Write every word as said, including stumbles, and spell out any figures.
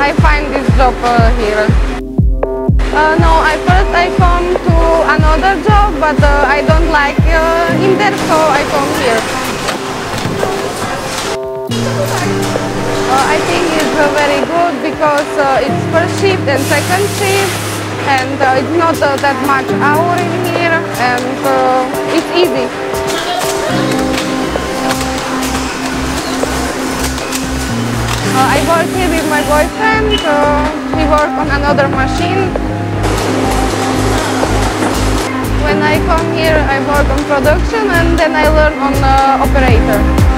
I find this job uh, here. Uh, no, I first I come to another job, but uh, I don't like uh, in there, so I come here. Uh, I think it's uh, very good because uh, it's first shift and second shift, and uh, it's not uh, that much hour in here, and uh, it's easy. Uh, I work here with my boyfriend. Uh, we work on another machine. When I come here, I work on production, and then I learn on uh, operator.